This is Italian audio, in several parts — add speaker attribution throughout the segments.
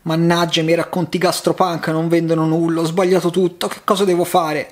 Speaker 1: Mannaggia, i miei racconti gastropunk non vendono nulla, ho sbagliato tutto, che cosa devo fare?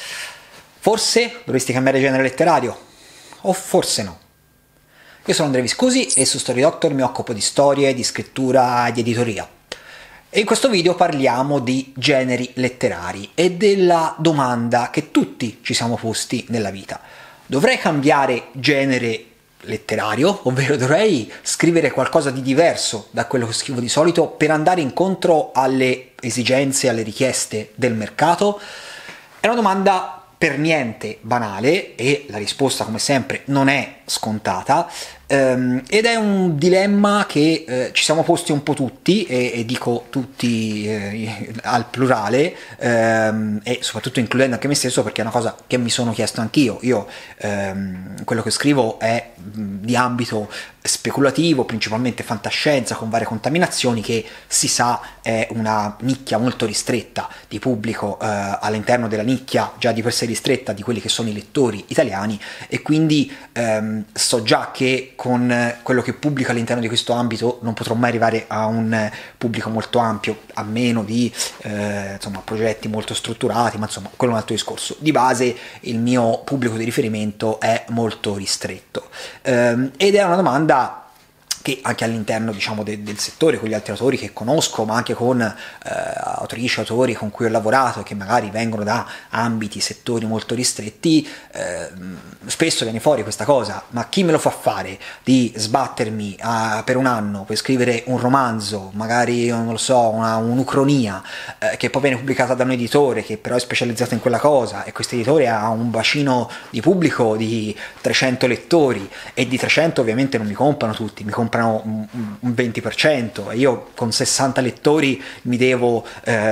Speaker 1: Forse dovresti cambiare genere letterario, o forse no. Io sono Andrea Viscusi e su Story Doctor mi occupo di storie, di scrittura e di editoria. E in questo video parliamo di generi letterari e della domanda che tutti ci siamo posti nella vita. Dovrei cambiare genere letterario, ovvero dovrei scrivere qualcosa di diverso da quello che scrivo di solito per andare incontro alle esigenze, alle richieste del mercato? È una domanda per niente banale e la risposta, come sempre, non è scontata, ed è un dilemma che ci siamo posti un po' tutti, e dico tutti al plurale, e soprattutto includendo anche me stesso, perché è una cosa che mi sono chiesto anch'io. Io quello che scrivo è di ambito speculativo, principalmente fantascienza, con varie contaminazioni, che si sa è una nicchia molto ristretta di pubblico, all'interno della nicchia già di per sé ristretta di quelli che sono i lettori italiani, e quindi so già che con quello che pubblico all'interno di questo ambito non potrò mai arrivare a un pubblico molto ampio, a meno di insomma, progetti molto strutturati, ma insomma quello è un altro discorso. Di base il mio pubblico di riferimento è molto ristretto, ed è una domanda che anche all'interno, diciamo, del settore, con gli altri autori che conosco, ma anche con autrici, autori con cui ho lavorato e che magari vengono da ambiti, settori molto ristretti, spesso viene fuori questa cosa: ma chi me lo fa fare di sbattermi per un anno per scrivere un romanzo, magari, non lo so, un'ucronia, che poi viene pubblicata da un editore che però è specializzato in quella cosa, e questo editore ha un bacino di pubblico di 300 lettori, e di 300 ovviamente non mi comprano tutti, mi comprano un 20%, e io con 60 lettori mi devo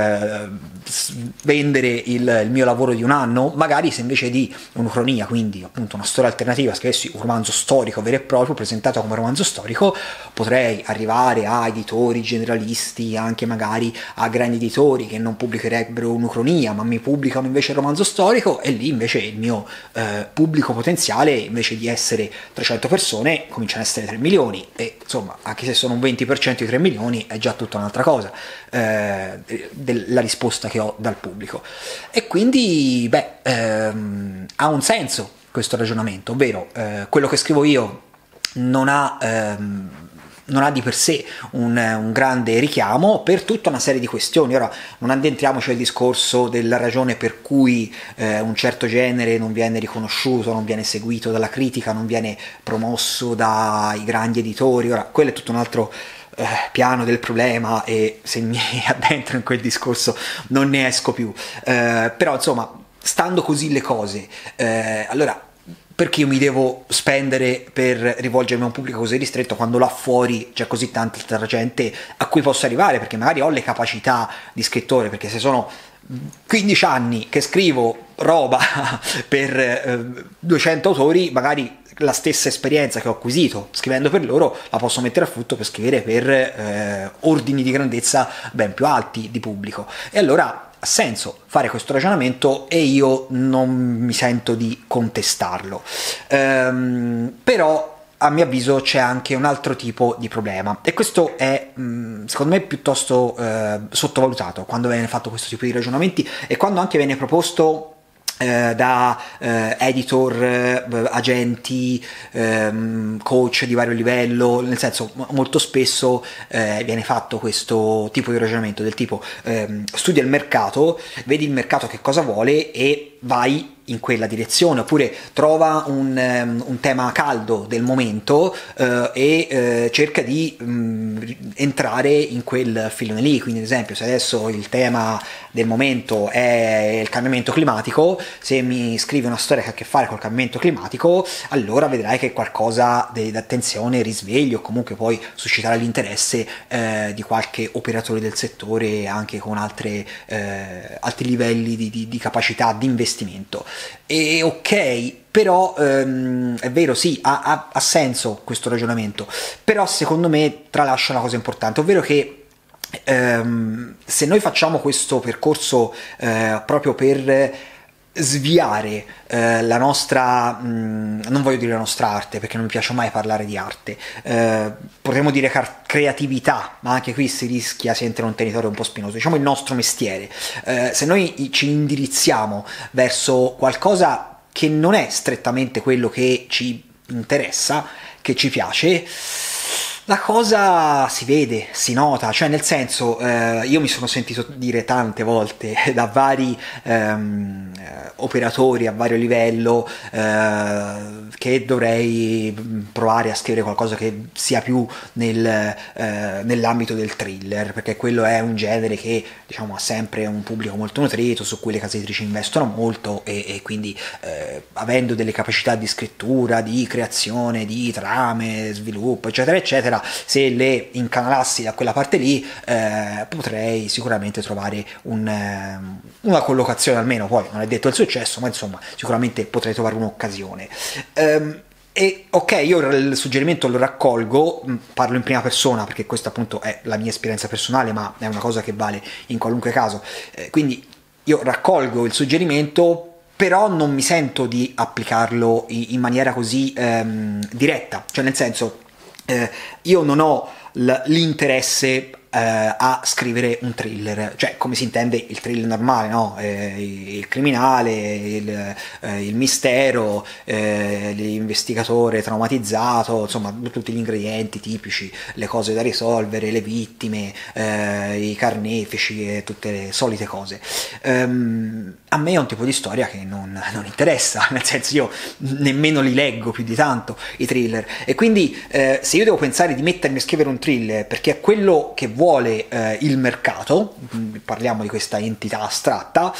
Speaker 1: vendere il mio lavoro di un anno. Magari se invece di un'ucronia, quindi appunto una storia alternativa, scrivessi un romanzo storico vero e proprio, presentato come romanzo storico, potrei arrivare a editori generalisti, anche magari a grandi editori che non pubblicherebbero un'ucronia ma mi pubblicano invece il romanzo storico, e lì invece il mio pubblico potenziale, invece di essere 300 persone, cominciano ad essere 3 milioni, e insomma, anche se sono un 20% di 3 milioni è già tutta un'altra cosa, la risposta che ho dal pubblico. E quindi ha un senso questo ragionamento, ovvero quello che scrivo io non ha di per sé un grande richiamo per tutta una serie di questioni. Ora non addentriamoci nel discorso della ragione per cui un certo genere non viene riconosciuto, non viene seguito dalla critica, non viene promosso dai grandi editori. Ora quello è tutto un altro piano del problema, e se mi addentro in quel discorso non ne esco più, però insomma, stando così le cose, allora perché io mi devo spendere per rivolgermi a un pubblico così ristretto quando là fuori c'è così tanta gente a cui posso arrivare, perché magari ho le capacità di scrittore, perché se sono 15 anni che scrivo roba per 200 autori, magari la stessa esperienza che ho acquisito scrivendo per loro la posso mettere a frutto per scrivere per ordini di grandezza ben più alti di pubblico. E allora ha senso fare questo ragionamento, e io non mi sento di contestarlo, però a mio avviso c'è anche un altro tipo di problema, e questo è secondo me piuttosto sottovalutato quando viene fatto questo tipo di ragionamenti, e quando anche viene proposto da editor, agenti, coach di vario livello. Nel senso, molto spesso viene fatto questo tipo di ragionamento del tipo: studia il mercato, vedi il mercato che cosa vuole e vai in quella direzione, oppure trova un tema caldo del momento e cerca di entrare in quel filone lì. Quindi ad esempio, se adesso il tema del momento è il cambiamento climatico, se mi scrivi una storia che ha a che fare col cambiamento climatico, allora vedrai che qualcosa d'attenzione risveglio, o comunque poi suscitare l'interesse di qualche operatore del settore, anche con altri livelli di capacità di investimento. E ok, però è vero, sì, ha senso questo ragionamento, però secondo me tralascia una cosa importante, ovvero che se noi facciamo questo percorso proprio per sviare la nostra, non voglio dire la nostra arte perché non mi piace mai parlare di arte, potremmo dire creatività, ma anche qui si rischia, si entra in un territorio un po' spinoso, diciamo il nostro mestiere. Se noi ci indirizziamo verso qualcosa che non è strettamente quello che ci interessa, che ci piace, la cosa si vede, si nota, cioè nel senso, io mi sono sentito dire tante volte da vari operatori a vario livello che dovrei provare a scrivere qualcosa che sia più nell'ambito del thriller, perché quello è un genere che diciamo ha sempre un pubblico molto nutrito, su cui le case editrici investono molto e quindi avendo delle capacità di scrittura, di creazione, di trame, sviluppo, eccetera, eccetera, se le incanalassi da quella parte lì potrei sicuramente trovare una collocazione, almeno poi non è detto il successo, ma insomma sicuramente potrei trovare un'occasione. E ok, io il suggerimento lo raccolgo, parlo in prima persona perché questa appunto è la mia esperienza personale, ma è una cosa che vale in qualunque caso, quindi io raccolgo il suggerimento, però non mi sento di applicarlo in maniera così diretta, cioè nel senso io non ho l'interesse a scrivere un thriller, cioè come si intende il thriller normale, no? Il criminale, il mistero, l'investigatore traumatizzato, insomma tutti gli ingredienti tipici, le cose da risolvere, le vittime, i carnefici e tutte le solite cose. A me è un tipo di storia che non interessa, nel senso io nemmeno li leggo più di tanto i thriller, e quindi se io devo pensare di mettermi a scrivere un thriller perché è quello che vuole il mercato, parliamo di questa entità astratta,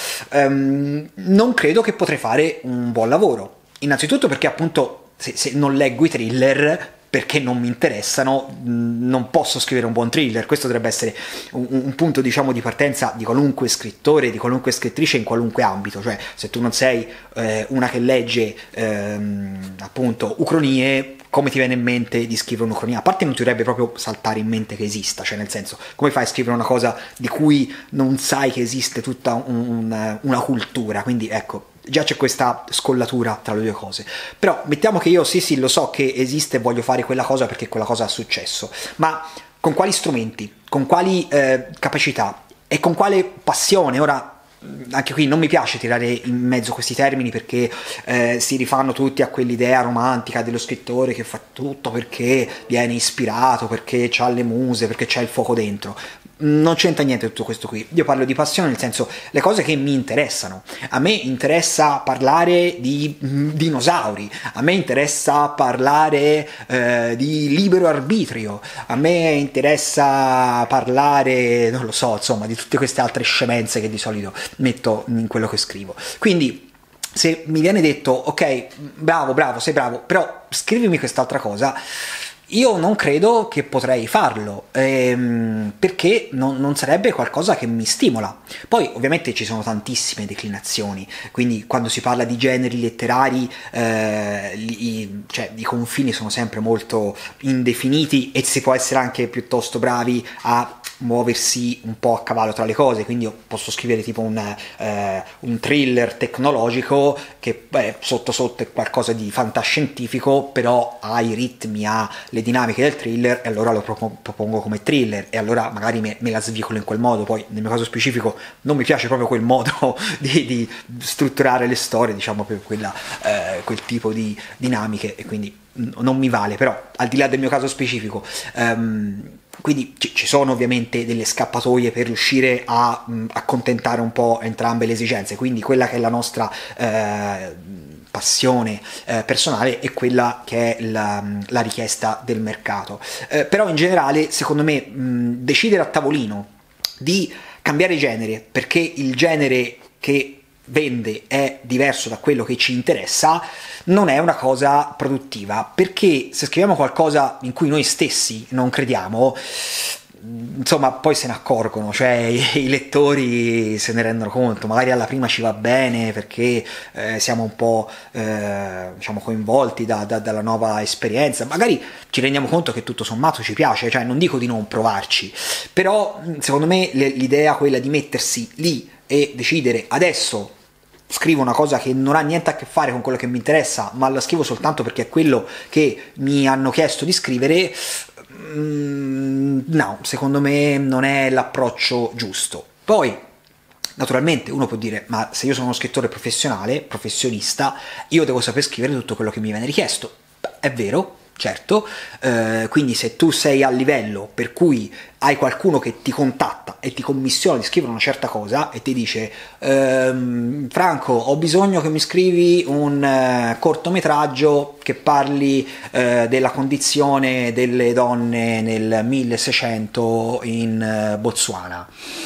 Speaker 1: non credo che potrei fare un buon lavoro. Innanzitutto perché appunto se non leggo i thriller perché non mi interessano, non posso scrivere un buon thriller. Questo dovrebbe essere un punto diciamo di partenza di qualunque scrittore, di qualunque scrittrice in qualunque ambito, cioè se tu non sei una che legge appunto ucronie, come ti viene in mente di scrivere un'ucronia? A parte non ti dovrebbe proprio saltare in mente che esista, cioè nel senso, come fai a scrivere una cosa di cui non sai che esiste tutta una cultura? Quindi ecco, già c'è questa scollatura tra le due cose. Però mettiamo che io sì lo so che esiste e voglio fare quella cosa perché quella cosa ha successo, ma con quali strumenti, con quali capacità e con quale passione? Ora anche qui non mi piace tirare in mezzo questi termini perché si rifanno tutti a quell'idea romantica dello scrittore che fa tutto perché viene ispirato, perché c'ha le muse, perché c'ha il fuoco dentro. Non c'entra niente tutto questo qui. Io parlo di passione, nel senso le cose che mi interessano. A me interessa parlare di dinosauri, a me interessa parlare di libero arbitrio, a me interessa parlare, non lo so, insomma, di tutte queste altre scemenze che di solito metto in quello che scrivo. Quindi se mi viene detto ok, bravo, sei bravo, però scrivimi quest'altra cosa, io non credo che potrei farlo, perché non sarebbe qualcosa che mi stimola. Poi ovviamente ci sono tantissime declinazioni, quindi quando si parla di generi letterari cioè, i confini sono sempre molto indefiniti e si può essere anche piuttosto bravi a muoversi un po' a cavallo tra le cose, quindi io posso scrivere tipo un thriller tecnologico che sotto è qualcosa di fantascientifico, però ha i ritmi, ha le dinamiche del thriller, e allora lo propongo come thriller, e allora magari me la svicolo in quel modo. Poi nel mio caso specifico non mi piace proprio quel modo di strutturare le storie, diciamo per quel tipo di dinamiche, e quindi non mi vale. Però al di là del mio caso specifico, quindi ci sono ovviamente delle scappatoie per riuscire a accontentare un po' entrambe le esigenze, quindi quella che è la nostra passione personale e quella che è la richiesta del mercato. Però in generale, secondo me, decidere a tavolino di cambiare genere perché il genere che vende è diverso da quello che ci interessa non è una cosa produttiva, perché se scriviamo qualcosa in cui noi stessi non crediamo, insomma poi se ne accorgono, cioè i lettori se ne rendono conto, magari alla prima ci va bene perché siamo un po' diciamo coinvolti dalla nuova esperienza, magari ci rendiamo conto che tutto sommato ci piace, cioè non dico di non provarci, però secondo me l'idea quella di mettersi lì e decidere adesso scrivo una cosa che non ha niente a che fare con quello che mi interessa, ma la scrivo soltanto perché è quello che mi hanno chiesto di scrivere, no, secondo me non è l'approccio giusto. Poi, naturalmente, uno può dire, ma se io sono uno scrittore professionale, professionista, io devo saper scrivere tutto quello che mi viene richiesto. È vero, certo, quindi se tu sei a livello per cui hai qualcuno che ti contatta e ti commissiona di scrivere una certa cosa e ti dice Franco, ho bisogno che mi scrivi un cortometraggio che parli della condizione delle donne nel 1600 in Botswana.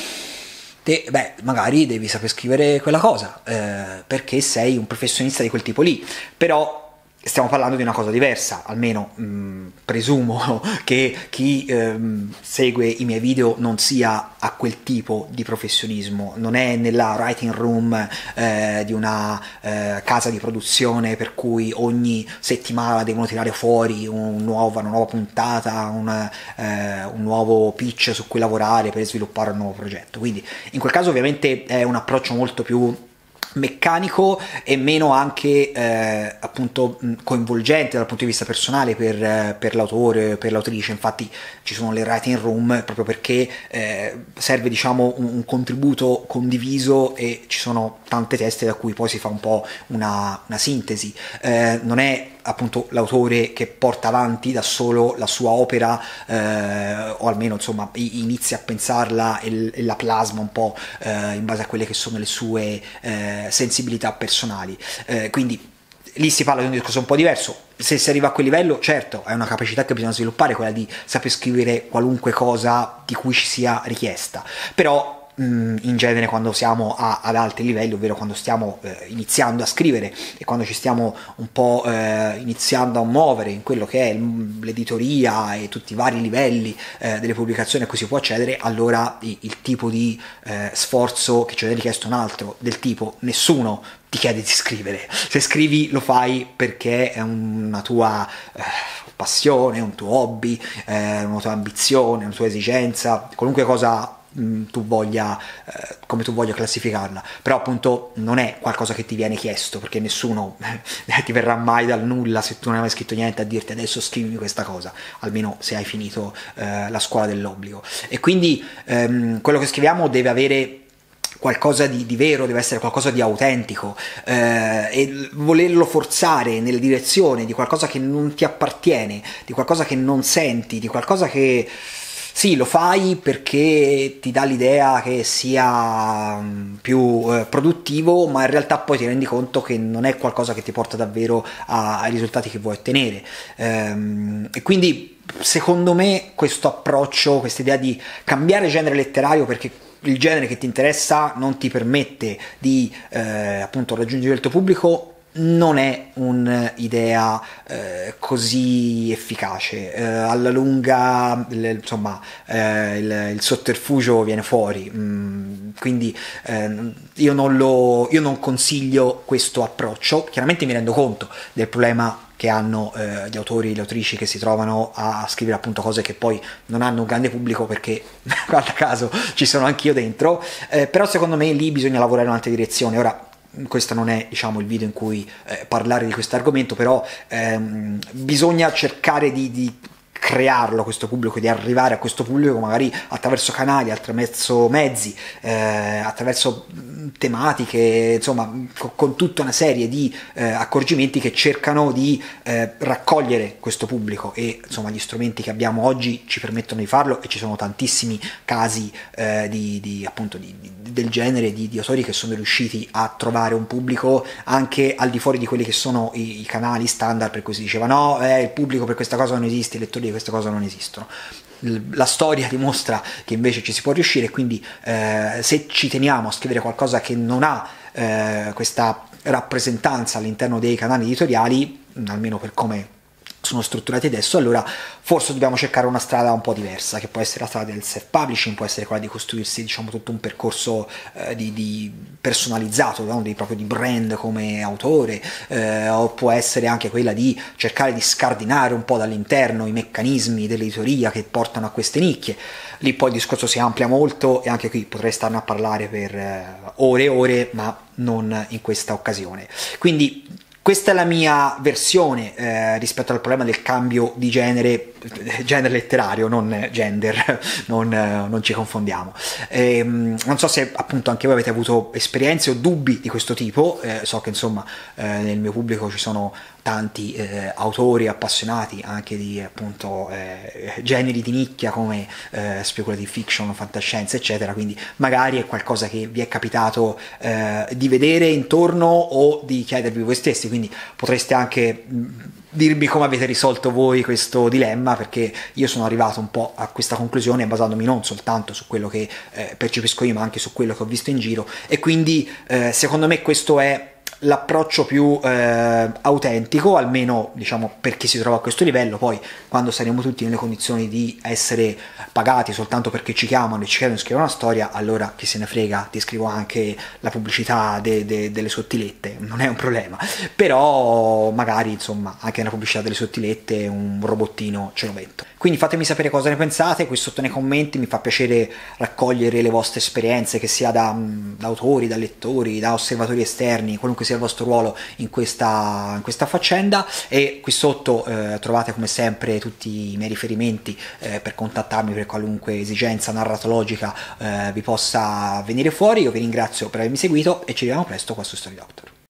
Speaker 1: Magari devi saper scrivere quella cosa perché sei un professionista di quel tipo lì, però stiamo parlando di una cosa diversa, almeno presumo che chi segue i miei video non sia a quel tipo di professionismo, non è nella writing room di una casa di produzione per cui ogni settimana devono tirare fuori una nuova puntata, un nuovo pitch su cui lavorare per sviluppare un nuovo progetto. Quindi in quel caso ovviamente è un approccio molto più meccanico e meno anche appunto coinvolgente dal punto di vista personale per l'autore, per l'autrice. Infatti ci sono le writing room proprio perché serve, diciamo, un contributo condiviso e ci sono tante teste da cui poi si fa un po' una sintesi. Non è appunto l'autore che porta avanti da solo la sua opera o almeno insomma inizia a pensarla e la plasma un po' in base a quelle che sono le sue sensibilità personali, quindi lì si parla di un discorso un po' diverso. Se si arriva a quel livello, certo, è una capacità che bisogna sviluppare, quella di saper scrivere qualunque cosa di cui ci sia richiesta, però in genere quando siamo ad alti livelli, ovvero quando stiamo iniziando a scrivere e quando ci stiamo un po' iniziando a muovere in quello che è l'editoria e tutti i vari livelli delle pubblicazioni a cui si può accedere, allora il tipo di sforzo che ci viene richiesto è un altro, del tipo nessuno ti chiede di scrivere, se scrivi lo fai perché è una tua passione, un tuo hobby, una tua ambizione, una tua esigenza, qualunque cosa tu voglia, come tu voglia classificarla, però appunto non è qualcosa che ti viene chiesto, perché nessuno ti verrà mai dal nulla, se tu non hai mai scritto niente, a dirti adesso scrivimi questa cosa, almeno se hai finito la scuola dell'obbligo. E quindi quello che scriviamo deve avere qualcosa di vero, deve essere qualcosa di autentico, e volerlo forzare nella direzione di qualcosa che non ti appartiene, di qualcosa che non senti, di qualcosa che sì, lo fai perché ti dà l'idea che sia più produttivo, ma in realtà poi ti rendi conto che non è qualcosa che ti porta davvero ai risultati che vuoi ottenere. E quindi secondo me questo approccio, questa idea di cambiare genere letterario perché il genere che ti interessa non ti permette di appunto raggiungere il tuo pubblico, non è un'idea così efficace. Alla lunga insomma il sotterfugio viene fuori, quindi io non consiglio questo approccio. Chiaramente mi rendo conto del problema che hanno gli autori e le autrici che si trovano a scrivere appunto cose che poi non hanno un grande pubblico, perché guarda caso ci sono anch'io dentro, però secondo me lì bisogna lavorare in un'altra direzione. Ora questo non è, diciamo, il video in cui parlare di questo argomento, però bisogna cercare di crearlo questo pubblico, di arrivare a questo pubblico magari attraverso canali, attraverso mezzi, attraverso tematiche, insomma con tutta una serie di accorgimenti che cercano di raccogliere questo pubblico, e insomma gli strumenti che abbiamo oggi ci permettono di farlo, e ci sono tantissimi casi appunto del genere, di autori che sono riusciti a trovare un pubblico anche al di fuori di quelli che sono i canali standard, per cui si diceva no, il pubblico per questa cosa non esiste, i lettori di questa cosa non esistono. La storia dimostra che invece ci si può riuscire, quindi se ci teniamo a scrivere qualcosa che non ha questa rappresentanza all'interno dei canali editoriali, almeno per come sono strutturati adesso, allora forse dobbiamo cercare una strada un po' diversa, che può essere la strada del self-publishing, può essere quella di costruirsi, diciamo, tutto un percorso di personalizzato, no? Proprio di brand come autore, o può essere anche quella di cercare di scardinare un po' dall'interno i meccanismi dell'editoria che portano a queste nicchie. Lì poi il discorso si amplia molto e anche qui potrei starne a parlare per ore e ore, ma non in questa occasione. Quindi questa è la mia versione rispetto al problema del cambio di genere letterario, non gender, non ci confondiamo. Non so se appunto anche voi avete avuto esperienze o dubbi di questo tipo, so che insomma nel mio pubblico ci sono tanti autori appassionati anche di appunto generi di nicchia come speculative fiction, fantascienza eccetera, quindi magari è qualcosa che vi è capitato di vedere intorno o di chiedervi voi stessi, quindi potreste anche dirmi come avete risolto voi questo dilemma, perché io sono arrivato un po' a questa conclusione basandomi non soltanto su quello che percepisco io ma anche su quello che ho visto in giro, e quindi secondo me questo è l'approccio più autentico, almeno diciamo per chi si trova a questo livello. Poi quando saremo tutti nelle condizioni di essere pagati soltanto perché ci chiamano e ci chiedono di scrivere una storia, allora chi se ne frega, ti scrivo anche la pubblicità delle sottilette, non è un problema, però magari insomma anche nella pubblicità delle sottilette un robottino ce lo metto. Quindi fatemi sapere cosa ne pensate qui sotto nei commenti, mi fa piacere raccogliere le vostre esperienze, che sia da autori, da lettori, da osservatori esterni, qualunque sia il vostro ruolo in questa faccenda. E qui sotto trovate come sempre tutti i miei riferimenti per contattarmi per qualunque esigenza narratologica vi possa venire fuori. Io vi ringrazio per avermi seguito e ci vediamo presto qua su Story Doctor.